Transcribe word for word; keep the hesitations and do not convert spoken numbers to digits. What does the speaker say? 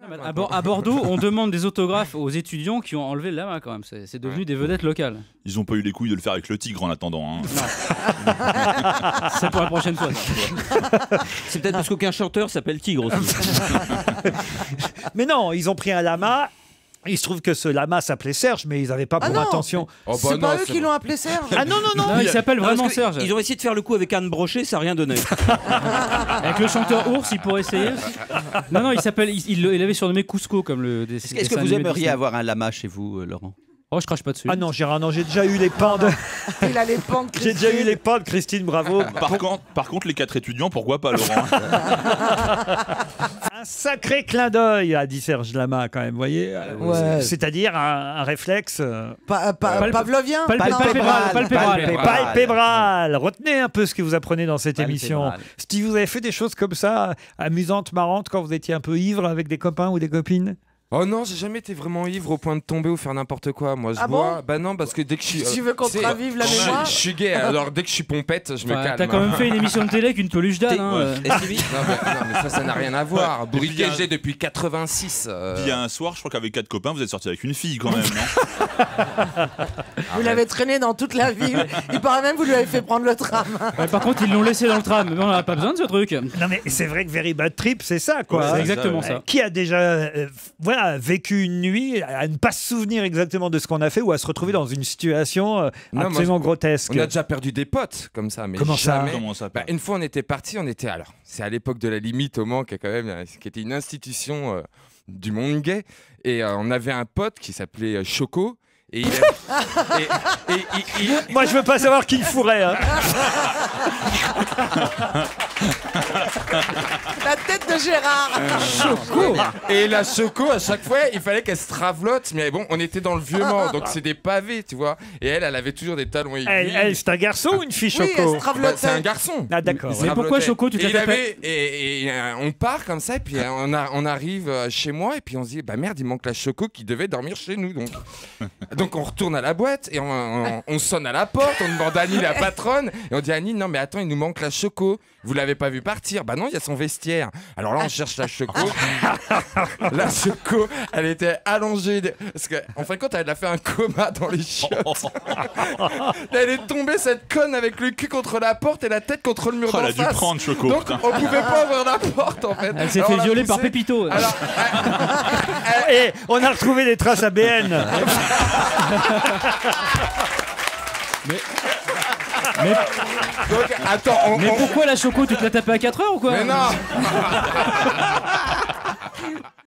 À, Bo à Bordeaux, on demande des autographes aux étudiants qui ont enlevé le lama quand même. C'est devenu ouais. des vedettes locales. Ils n'ont pas eu les couilles de le faire avec le tigre en attendant. Hein. C'est pour la prochaine fois. C'est peut-être parce qu'aucun chanteur s'appelle Tigre aussi. Mais non, ils ont pris un lama. Il se trouve que ce lama s'appelait Serge, mais ils n'avaient pas pour ah intention. Oh bah c'est pas eux qui l'ont appelé Serge. Ah non, non, non, non il s'appelle vraiment Serge. Ils ont essayé de faire le coup avec Anne Brochet, ça n'a rien donné. Avec le chanteur Ours, il pourrait essayer aussi. Non, non, il s'appelle. Il, il, il avait surnommé Cusco comme le. Est-ce est que vous aimeriez avoir un lama chez vous, euh, Laurent? Oh, je crache pas dessus. Ah non, Gérard, non, j'ai déjà eu les pans de. Il a les pans de J'ai déjà eu les pans de Christine Bravo. Par contre, par contre, les quatre étudiants, pourquoi pas, Laurent? Un sacré clin d'œil, a dit Serge Lama, quand même, vous voyez. Ouais. C'est-à-dire un, un réflexe. Euh... Pa pa Palpe pavlovien. Palpébral. Palpébral. Palpébral. Retenez un peu ce que vous apprenez dans cette émission. Steve, vous avez fait des choses comme ça, amusantes, marrantes, quand vous étiez un peu ivre avec des copains ou des copines? Oh non, j'ai jamais été vraiment ivre au point de tomber ou faire n'importe quoi. Moi, je ah bois. Bon bah non, parce que dès que je suis. Euh, tu veux qu'on te ravive la je, mémoire? Je suis gay, alors dès que je suis pompette, je me ouais, calme. T'as quand même fait une émission de télé avec une peluche d'âne. Hein, euh. non, mais, non, mais ça, ça n'a rien à voir. Bourriquet, j'ai depuis quatre-vingt-six. Euh... Il y a un soir, je crois qu'avec quatre copains, vous êtes sortis avec une fille quand même, non? Vous l'avez traîné dans toute la ville. Il paraît même que vous lui avez fait prendre le tram. Ouais, par contre, ils l'ont laissé dans le tram. Mais on n'a pas besoin de ce truc. Non, mais c'est vrai que Very Bad Trip, c'est ça, quoi. Ouais, c'est exactement ça. Ouais. ça. Qui a déjà euh, voilà, vécu une nuit à ne pas se souvenir exactement de ce qu'on a fait ou à se retrouver dans une situation euh, non, absolument moi, grotesque? On a déjà perdu des potes comme ça, mais comment jamais. ça, comment ça bah, Une fois, on était partis, on était alors. C'est à l'époque de la Limite au Mans, qui, quand même, qui était une institution euh, du monde gay, et euh, on avait un pote qui s'appelait euh, Choco. Et il a... et, et, et, et... Moi, je veux pas savoir qui le fourrait. Hein. La tête de Gérard. Choco. Et la Choco, à chaque fois, il fallait qu'elle se travlotte. Mais bon, on était dans le vieux Mans, donc c'est des pavés, tu vois. Et elle, elle avait toujours des talons aiguilles. Elle, elle c'est un garçon ou une fille Choco? Oui, elle bah, c'est un garçon. Ah d'accord. Mais pourquoi Choco, tu te la et, et, et euh, on part comme ça, et puis euh, on, a, on arrive euh, chez moi, et puis on se dit, bah merde, il manque la Choco qui devait dormir chez nous, donc. Donc on retourne à la boîte et on, on, on sonne à la porte, on demande à Annie la patronne et on dit à Annie, non mais attends, il nous manque la Choco, vous l'avez pas vu partir? Bah non, il y a son vestiaire. Alors là on cherche la Choco. La Choco, elle était allongée de... parce qu'en en fin de compte elle a fait un coma dans les chiottes. Elle est tombée cette conne avec le cul contre la porte et la tête contre le mur oh, d'en face. Elle a dû prendre Choco. Donc putain. on pouvait pas ouvrir la porte en fait. Elle s'est fait violer par Pépito. Alors, elle... Et on a retrouvé des traces A B N. Mais... Mais... Donc, attends, on, mais on... pourquoi la Choco, tu te la tapais à quatre heures ou quoi? Mais non.